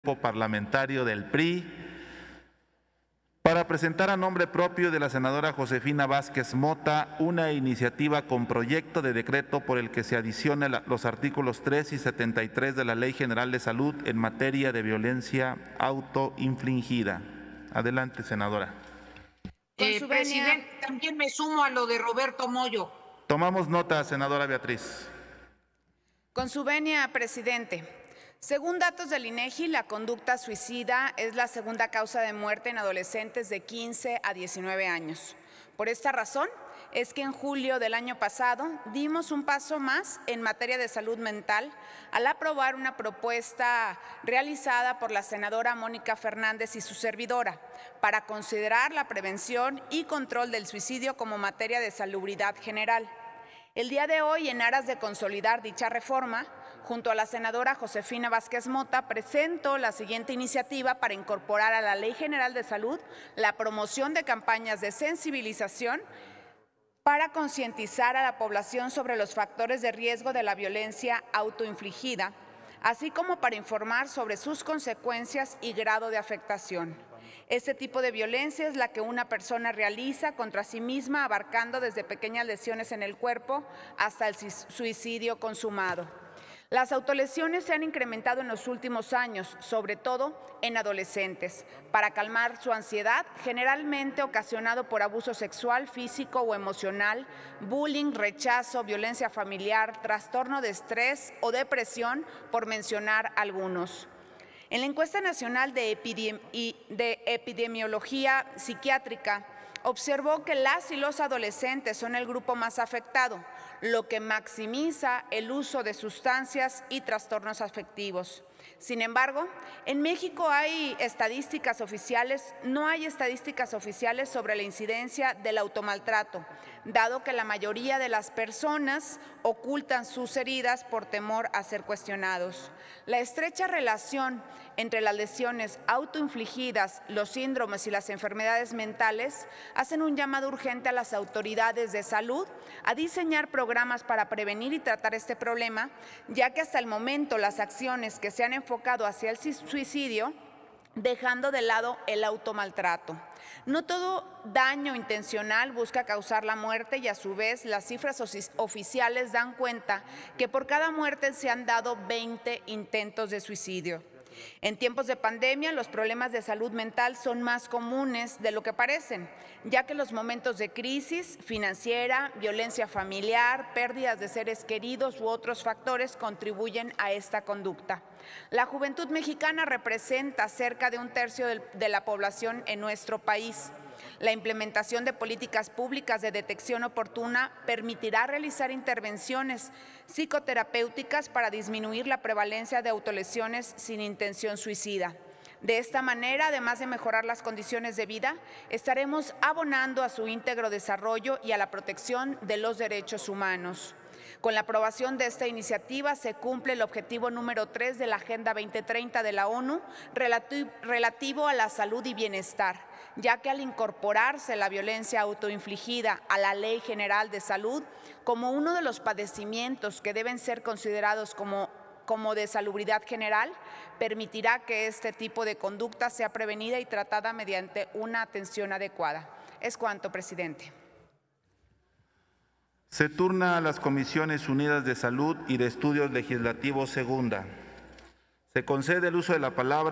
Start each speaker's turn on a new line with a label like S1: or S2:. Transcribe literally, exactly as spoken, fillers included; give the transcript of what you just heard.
S1: Grupo parlamentario del P R I para presentar a nombre propio de la senadora Josefina Vázquez Mota una iniciativa con proyecto de decreto por el que se adicionan los artículos tres y setenta y tres de la Ley General de Salud en materia de violencia autoinfligida. Adelante, senadora.
S2: Eh, presidente, también me sumo a lo de Roberto Moyo.
S1: Tomamos nota, senadora Beatriz.
S3: Con su venia, presidente. Según datos del INEGI, la conducta suicida es la segunda causa de muerte en adolescentes de quince a diecinueve años. Por esta razón, es que en julio del año pasado dimos un paso más en materia de salud mental al aprobar una propuesta realizada por la senadora Mónica Fernández y su servidora para considerar la prevención y control del suicidio como materia de salubridad general. El día de hoy, en aras de consolidar dicha reforma, junto a la senadora Josefina Vázquez Mota, presento la siguiente iniciativa para incorporar a la Ley General de Salud la promoción de campañas de sensibilización para concientizar a la población sobre los factores de riesgo de la violencia autoinfligida, así como para informar sobre sus consecuencias y grado de afectación. Este tipo de violencia es la que una persona realiza contra sí misma, abarcando desde pequeñas lesiones en el cuerpo hasta el suicidio consumado. Las autolesiones se han incrementado en los últimos años, sobre todo en adolescentes, para calmar su ansiedad, generalmente ocasionado por abuso sexual, físico o emocional, bullying, rechazo, violencia familiar, trastorno de estrés o depresión, por mencionar algunos. En la encuesta nacional de, epidemi de epidemiología psiquiátrica, observó que las y los adolescentes son el grupo más afectado, lo que maximiza el uso de sustancias y trastornos afectivos. Sin embargo, en México hay estadísticas oficiales, no hay estadísticas oficiales sobre la incidencia del automaltrato, dado que la mayoría de las personas ocultan sus heridas por temor a ser cuestionados. La estrecha relación entre las lesiones autoinfligidas, los síndromes y las enfermedades mentales hacen un llamado urgente a las autoridades de salud a diseñar programas para prevenir y tratar este problema, ya que hasta el momento las acciones que se han enfocado hacia el suicidio, dejando de lado el automaltrato. No todo daño intencional busca causar la muerte y a su vez las cifras oficiales dan cuenta que por cada muerte se han dado veinte intentos de suicidio. En tiempos de pandemia, los problemas de salud mental son más comunes de lo que parecen, ya que los momentos de crisis financiera, violencia familiar, pérdidas de seres queridos u otros factores contribuyen a esta conducta. La juventud mexicana representa cerca de un tercio de la población en nuestro país. La implementación de políticas públicas de detección oportuna permitirá realizar intervenciones psicoterapéuticas para disminuir la prevalencia de autolesiones sin intención suicida. De esta manera, además de mejorar las condiciones de vida, estaremos abonando a su íntegro desarrollo y a la protección de los derechos humanos. Con la aprobación de esta iniciativa se cumple el objetivo número tres de la Agenda veinte treinta de la ONU relativo a la salud y bienestar, ya que al incorporarse la violencia autoinfligida a la Ley General de Salud como uno de los padecimientos que deben ser considerados como, como de salubridad general, permitirá que este tipo de conducta sea prevenida y tratada mediante una atención adecuada. Es cuanto, presidente.
S1: Se turna a las Comisiones Unidas de Salud y de Estudios Legislativos Segunda. Se concede el uso de la palabra